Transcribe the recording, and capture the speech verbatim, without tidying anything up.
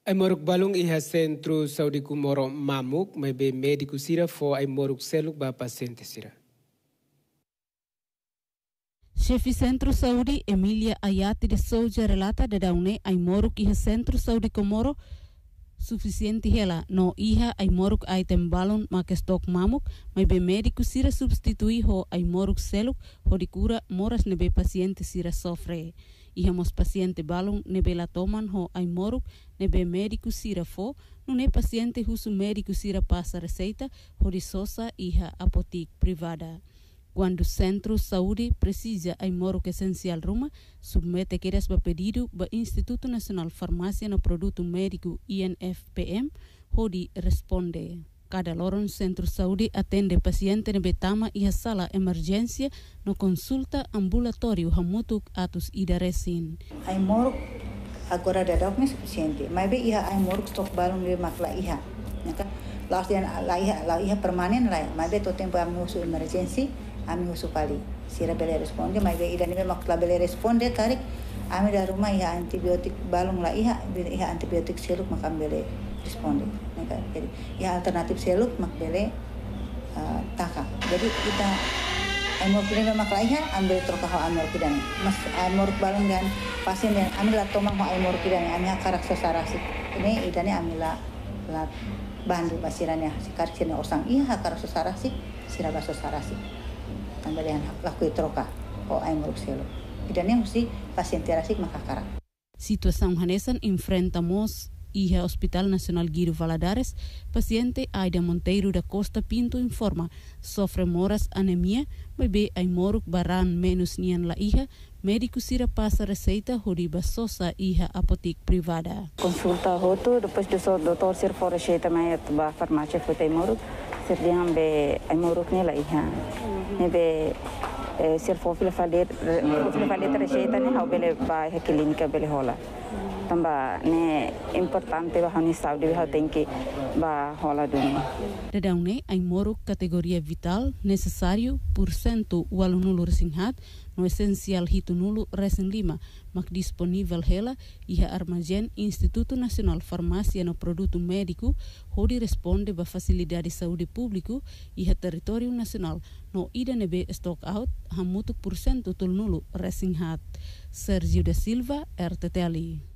Ai moruk balung iha centro Saudi Kumoro mamuk mai be médico sira fo ai moruk seluk ba paciente sira. Chefe Centro Saúde Emília Ayati de Souza relata de daune ai moruk iha Centro Saúde Komoro suficiente hela no iha ai moruk ai tembalon make stok mamuk mai be médico sira substitui ho ai moruk seluk ho di cura moras nebe paciente sira sofre. Iha mos paciente balon nebe la toman ho ai moruk nebe médico sira fo no ne paciente husu médico sira passa receita ho di sosa iha apotik privada. Quando o Centro Saúde precisa ai moruk essencial ruma, submete queres ba pedido ba Instituto Nacional Farmácia no Produto Médico I N F P M, hodi responde. Cada loron Centro Saúde atende paciente nebe tama e a sala emergência no consulta ambulatório hamutuk atus idaresin. Ai moruk agora dadok ni suficiente, mas be iha ai moruk stok balon nebe makla iha. Naka laos dia la iha la iha permanen la, mas be to tempo am usu emergency ami usu pali sira bele responde mai be ida nebe makla bele responde tarik ami da rumah iha antibiotik balung la iha iha antibiotik seluk makam bele responde neka jadi iha alternatif seluk mak bele uh, taka jadi kita amor kidane makla iha ambil troka ho amor kidane mas amor balung dan pasien dan ami la tomang ho amor kidane ami karak sosarasi ini idane ami la la bandu basirane sikar sine osang iha karak sosarasi sira basosarasi tambalian laku troca o ai moruk selo. Idane mesti paciente rasik makakarak. Situação hanesan enfrentamos iha Hospital Nacional Guido Valadares, paciente Aida Monteiro da Costa Pinto informa, sofre moras anemia, bebê ai moruk baran menos nian la iha, médico sira passa receita horiba sosa iha apotik privada. Consulta hoto, depois do doutor sir for receita mai ba farmácia foi ai moruk, sir diam be ai moruk ni la iha. Nebe sir for fila falet fila falet receita ni hau bele ba iha klinika bele hola. Tamba ne importante ba hani saúde ba tem que ba hola duni. Redaune ai moruk categoria vital necessário por cento o alunulo resinghat no essencial hito nulo resin lima mak disponível hela iha armazém Instituto Nacional Farmácia no Produto Médico hodi responde ba facilidade de saúde público iha território nacional no ida nebe stock out hamutuk por cento tul nulo resin hat. Sergio da Silva, R T T Ali.